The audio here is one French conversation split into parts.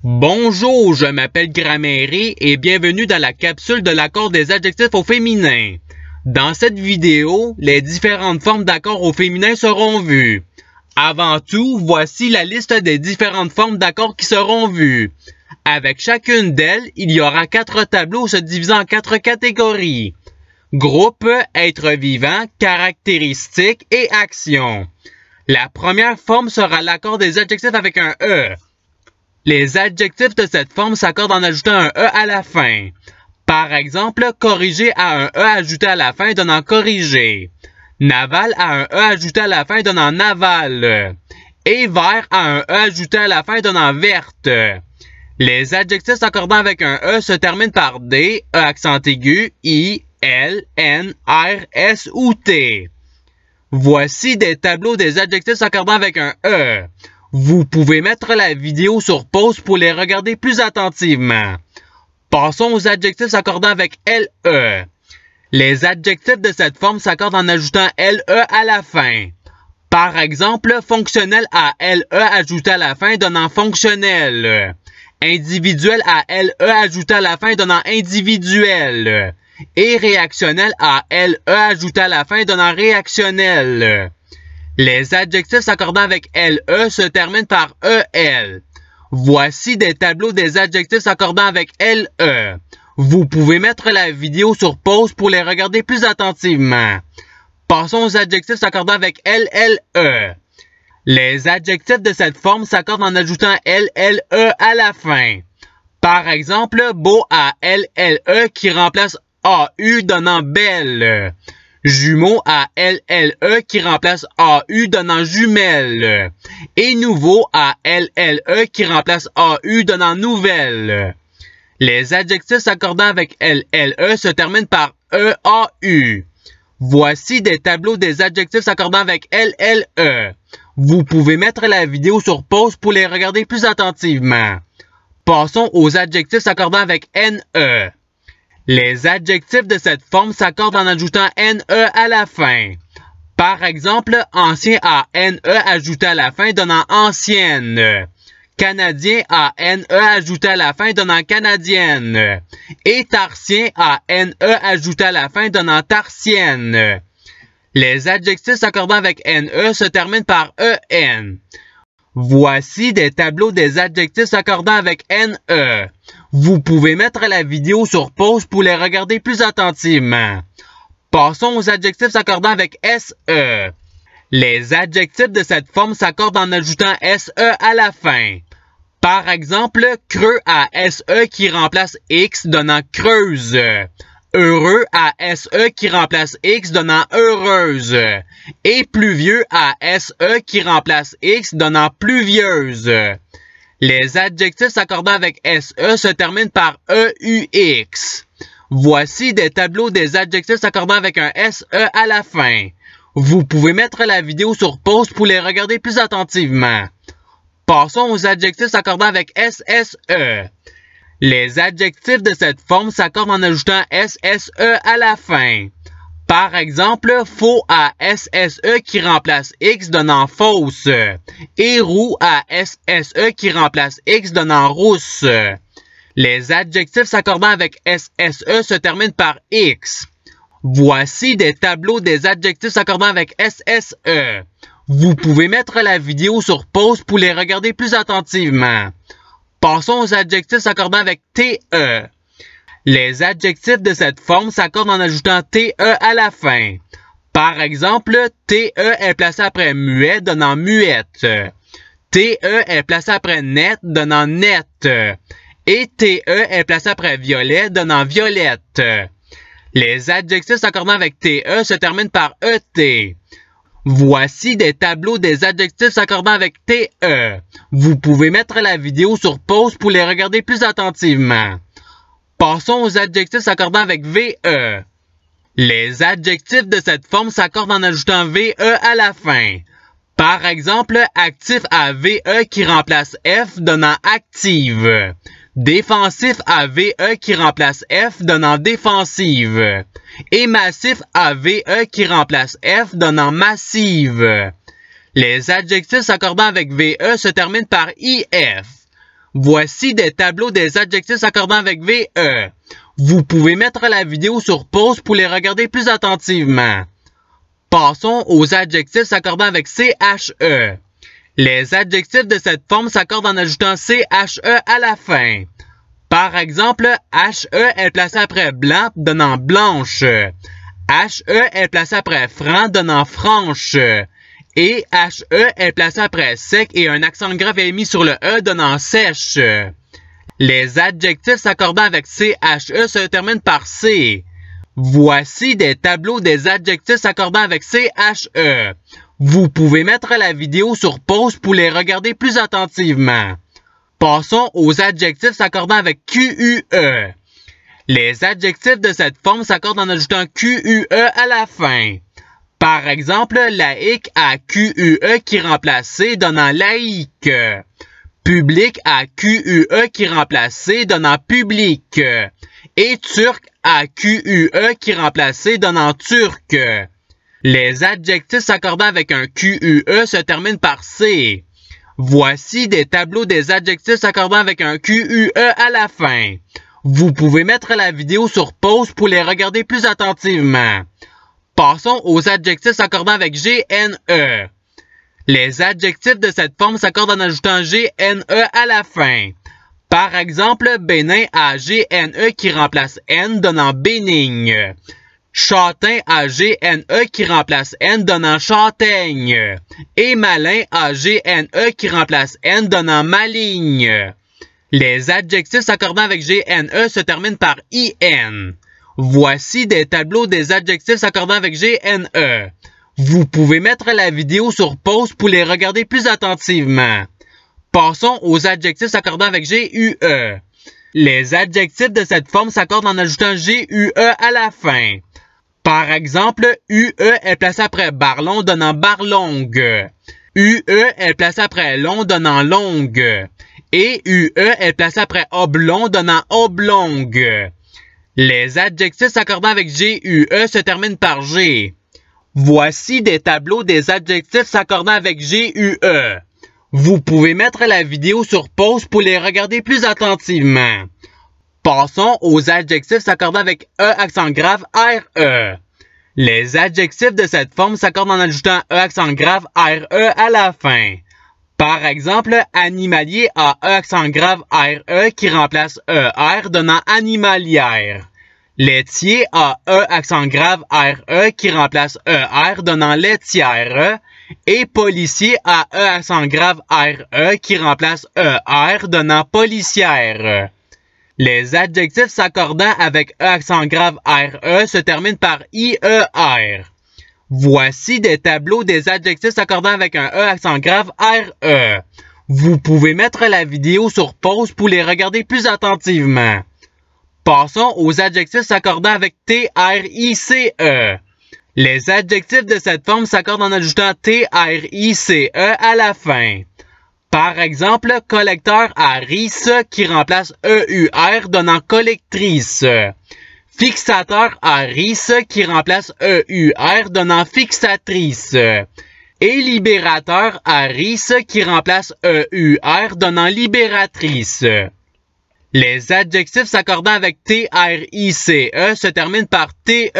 Bonjour, je m'appelle Grammaire et bienvenue dans la capsule de l'accord des adjectifs au féminin. Dans cette vidéo, les différentes formes d'accords au féminin seront vues. Avant tout, voici la liste des différentes formes d'accords qui seront vues. Avec chacune d'elles, il y aura 4 tableaux se divisant en 4 catégories. Groupe, être vivant, caractéristiques et actions. La première forme sera l'accord des adjectifs avec un E. Les adjectifs de cette forme s'accordent en ajoutant un E à la fin. Par exemple, corriger a un E ajouté à la fin donnant corriger. Naval a un E ajouté à la fin donnant naval. Et vert a un E ajouté à la fin donnant verte. Les adjectifs s'accordant avec un E se terminent par D, E accent aigu, I, L, N, R, S ou T. Voici des tableaux des adjectifs s'accordant avec un E. Vous pouvez mettre la vidéo sur pause pour les regarder plus attentivement. Passons aux adjectifs s'accordant avec LE. Les adjectifs de cette forme s'accordent en ajoutant LE à la fin. Par exemple, fonctionnel à LE ajouté à la fin donnant fonctionnel. Individuel à LE ajouté à la fin donnant individuel. Et réactionnel à LE ajouté à la fin donnant réactionnel. Les adjectifs s'accordant avec LE se terminent par EL. Voici des tableaux des adjectifs s'accordant avec LE. Vous pouvez mettre la vidéo sur pause pour les regarder plus attentivement. Passons aux adjectifs s'accordant avec LLE. Les adjectifs de cette forme s'accordent en ajoutant LLE à la fin. Par exemple, beau à LLE qui remplace AU donnant belle. Jumeau à LLE qui remplace AU donnant jumelle. Et nouveau à LLE qui remplace AU donnant nouvelle. Les adjectifs s'accordant avec LLE se terminent par EAU. Voici des tableaux des adjectifs s'accordant avec LLE. Vous pouvez mettre la vidéo sur pause pour les regarder plus attentivement. Passons aux adjectifs s'accordant avec NE. Les adjectifs de cette forme s'accordent en ajoutant NE à la fin. Par exemple, ancien à NE ajouté à la fin donnant ancienne. Canadien à NE ajouté à la fin donnant canadienne. Et tarsien à NE ajouté à la fin donnant tarsienne. Les adjectifs s'accordant avec NE se terminent par EN. Voici des tableaux des adjectifs s'accordant avec NE. Vous pouvez mettre la vidéo sur pause pour les regarder plus attentivement. Passons aux adjectifs s'accordant avec SE. Les adjectifs de cette forme s'accordent en ajoutant SE à la fin. Par exemple, creux à SE qui remplace X donnant creuse. Heureux à SE qui remplace X donnant heureuse. Et pluvieux à SE qui remplace X donnant pluvieuse. Les adjectifs s'accordant avec SE se terminent par EUX. Voici des tableaux des adjectifs s'accordant avec un SE à la fin. Vous pouvez mettre la vidéo sur pause pour les regarder plus attentivement. Passons aux adjectifs s'accordant avec SSE. Les adjectifs de cette forme s'accordent en ajoutant SSE à la fin. Par exemple, faux à SSE qui remplace X donnant fausse. Et roux à SSE qui remplace X donnant rousse. Les adjectifs s'accordant avec SSE se terminent par X. Voici des tableaux des adjectifs s'accordant avec SSE. Vous pouvez mettre la vidéo sur pause pour les regarder plus attentivement. Passons aux adjectifs s'accordant avec TE. Les adjectifs de cette forme s'accordent en ajoutant TE à la fin. Par exemple, TE est placé après muet donnant muette. TE est placé après net donnant net. Et TE est placé après violet donnant violette. Les adjectifs s'accordant avec TE se terminent par ET. Voici des tableaux des adjectifs s'accordant avec TE. Vous pouvez mettre la vidéo sur pause pour les regarder plus attentivement. Passons aux adjectifs s'accordant avec VE. Les adjectifs de cette forme s'accordent en ajoutant VE à la fin. Par exemple, actif à VE qui remplace F donnant active. Défensif à VE qui remplace F donnant défensive. Et massif à VE qui remplace F donnant massive. Les adjectifs s'accordant avec VE se terminent par IF. Voici des tableaux des adjectifs s'accordant avec VE. Vous pouvez mettre la vidéo sur pause pour les regarder plus attentivement. Passons aux adjectifs s'accordant avec CHE. Les adjectifs de cette forme s'accordent en ajoutant CHE à la fin. Par exemple, HE est placé après blanc, donnant blanche. HE est placé après franc, donnant franche. Et HE est placé après sec et un accent grave est mis sur le E, donnant sèche. Les adjectifs s'accordant avec CHE se terminent par C. Voici des tableaux des adjectifs s'accordant avec CHE. Vous pouvez mettre la vidéo sur pause pour les regarder plus attentivement. Passons aux adjectifs s'accordant avec QUE. Les adjectifs de cette forme s'accordent en ajoutant QUE à la fin. Par exemple, laïque à QUE qui remplace C, donnant laïque. Public à QUE qui remplace C, donnant public. Et turc à QUE qui remplace C, donnant turc. Les adjectifs s'accordant avec un QUE se terminent par C. Voici des tableaux des adjectifs s'accordant avec un QUE à la fin. Vous pouvez mettre la vidéo sur pause pour les regarder plus attentivement. Passons aux adjectifs s'accordant avec GNE. Les adjectifs de cette forme s'accordent en ajoutant GNE à la fin. Par exemple, bénin à GNE qui remplace N, donnant bénigne. Châtain à GNE qui remplace N, donnant châtaigne. Et malin à GNE qui remplace N, donnant maligne. Les adjectifs s'accordant avec GNE se terminent par IN. Voici des tableaux des adjectifs s'accordant avec GNE. Vous pouvez mettre la vidéo sur pause pour les regarder plus attentivement. Passons aux adjectifs s'accordant avec GUE. Les adjectifs de cette forme s'accordent en ajoutant GUE à la fin. Par exemple, UE est placé après barlon, donnant barlongue. UE est placé après long, donnant longue. Et UE est placé après oblong, donnant oblongue. Les adjectifs s'accordant avec GUE se terminent par G. Voici des tableaux des adjectifs s'accordant avec GUE. Vous pouvez mettre la vidéo sur pause pour les regarder plus attentivement. Passons aux adjectifs s'accordant avec E accent grave RE. Les adjectifs de cette forme s'accordent en ajoutant E accent grave RE à la fin. Par exemple, animalier à E accent grave RE qui remplace ER donnant animalière. Laitier à E accent grave RE qui remplace ER donnant laitière. Et policier à E accent grave RE qui remplace ER donnant policière. Les adjectifs s'accordant avec E accent grave RE se terminent par IER. Voici des tableaux des adjectifs s'accordant avec un E accent grave RE. Vous pouvez mettre la vidéo sur pause pour les regarder plus attentivement. Passons aux adjectifs s'accordant avec TRICE. Les adjectifs de cette forme s'accordent en ajoutant TRICE à la fin. Par exemple, collecteur à rice qui remplace EUR donnant collectrice. Fixateur à rice qui remplace EUR donnant fixatrice. Et libérateur à rice qui remplace EUR donnant libératrice. Les adjectifs s'accordant avec TRICE se terminent par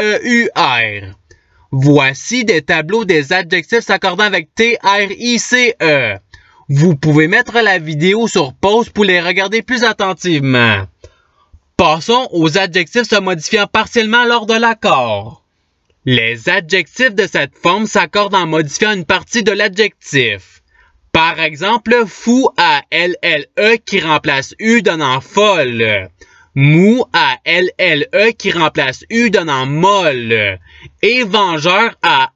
TEUR. Voici des tableaux des adjectifs s'accordant avec TRICE. Vous pouvez mettre la vidéo sur pause pour les regarder plus attentivement. Passons aux adjectifs se modifiant partiellement lors de l'accord. Les adjectifs de cette forme s'accordent en modifiant une partie de l'adjectif. Par exemple, fou à LLE qui remplace U donnant folle. Mou à LLE qui remplace U donnant molle. Et vengeur à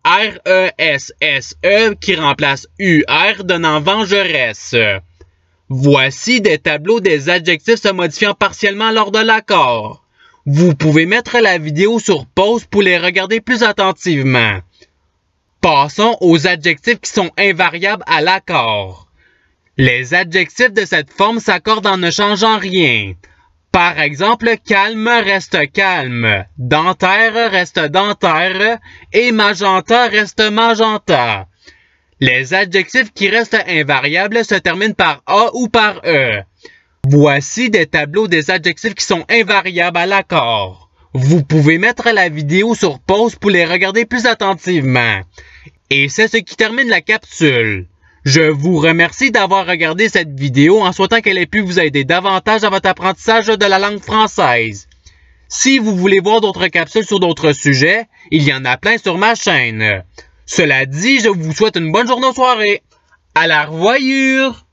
RESSE qui remplace UR donnant vengeresse. Voici des tableaux des adjectifs se modifiant partiellement lors de l'accord. Vous pouvez mettre la vidéo sur pause pour les regarder plus attentivement. Passons aux adjectifs qui sont invariables à l'accord. Les adjectifs de cette forme s'accordent en ne changeant rien. Par exemple, calme reste calme, dentaire reste dentaire et magenta reste magenta. Les adjectifs qui restent invariables se terminent par A ou par E. Voici des tableaux des adjectifs qui sont invariables à l'accord. Vous pouvez mettre la vidéo sur pause pour les regarder plus attentivement. Et c'est ce qui termine la capsule. Je vous remercie d'avoir regardé cette vidéo en souhaitant qu'elle ait pu vous aider davantage dans votre apprentissage de la langue française. Si vous voulez voir d'autres capsules sur d'autres sujets, il y en a plein sur ma chaîne. Cela dit, je vous souhaite une bonne journée ou soirée. À la revoyure!